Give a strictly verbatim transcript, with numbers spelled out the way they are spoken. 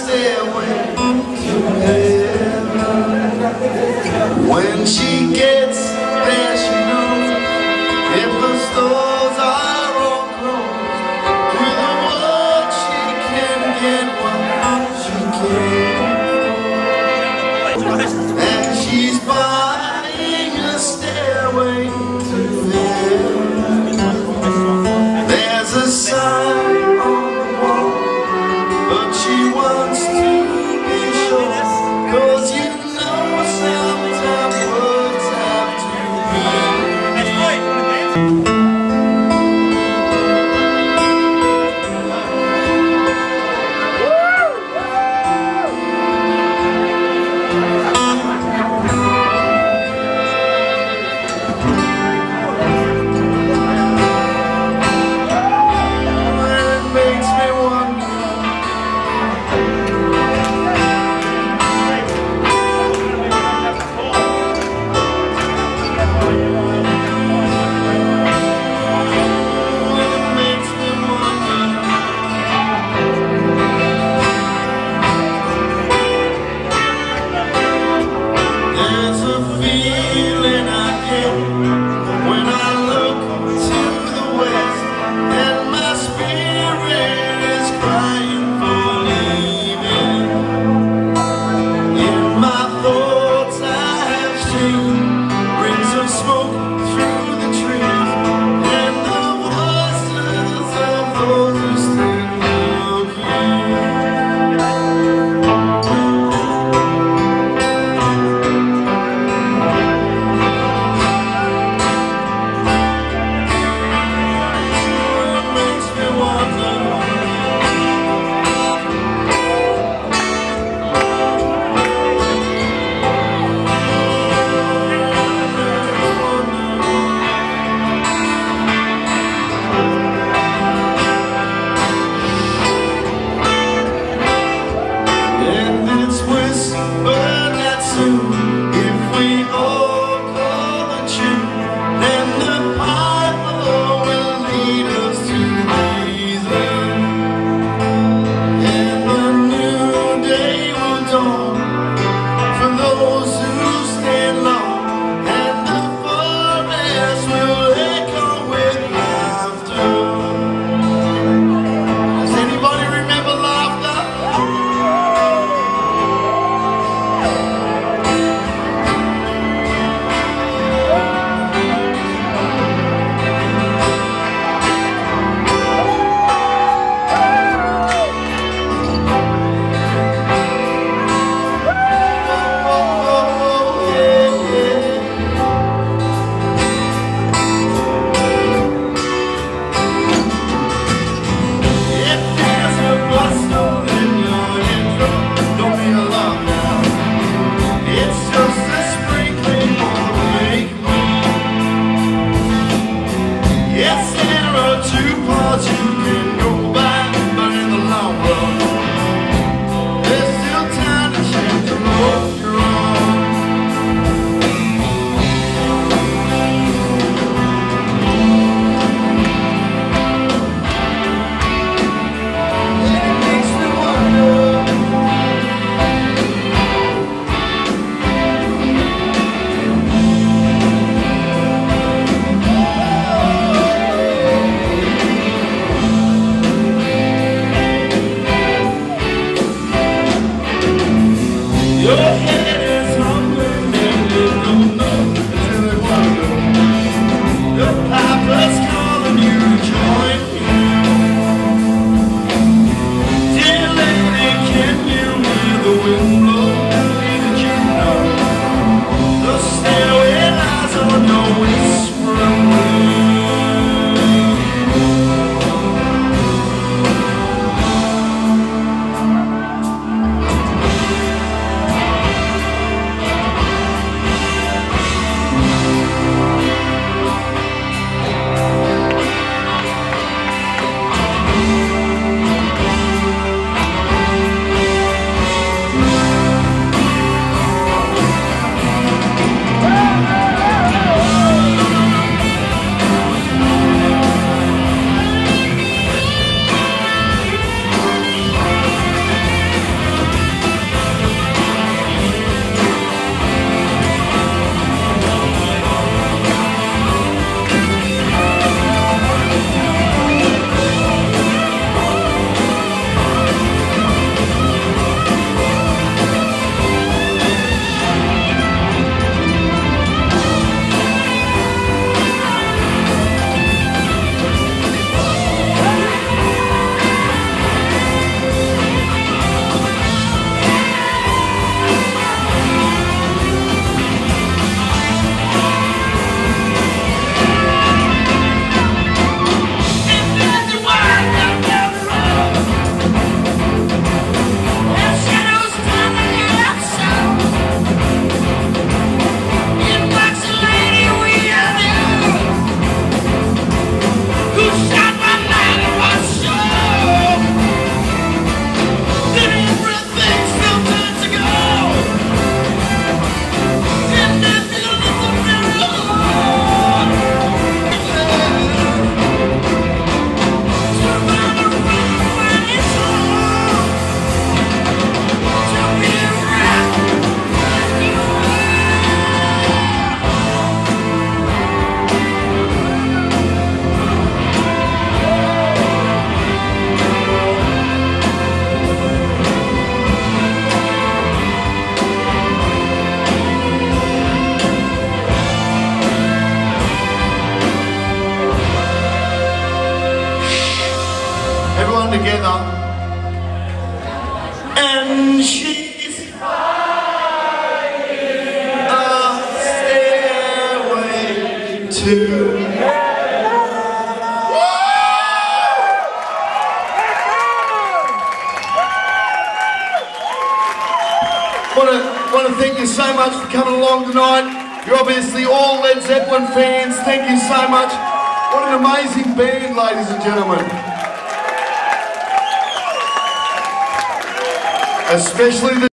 stairway to heaven. When she gets there, she knows if the stores are all closed, with a word she can get what she can. And she's buying a stairway to heaven. There's a sign on the wall, but she wants to be sure, 'cause you know sometimes words have to be. and she's finding a stairway to Want to, want to thank you so much for coming along tonight. You're obviously all Led Zeppelin fans. Thank you so much. What an amazing band, ladies and gentlemen. Especially the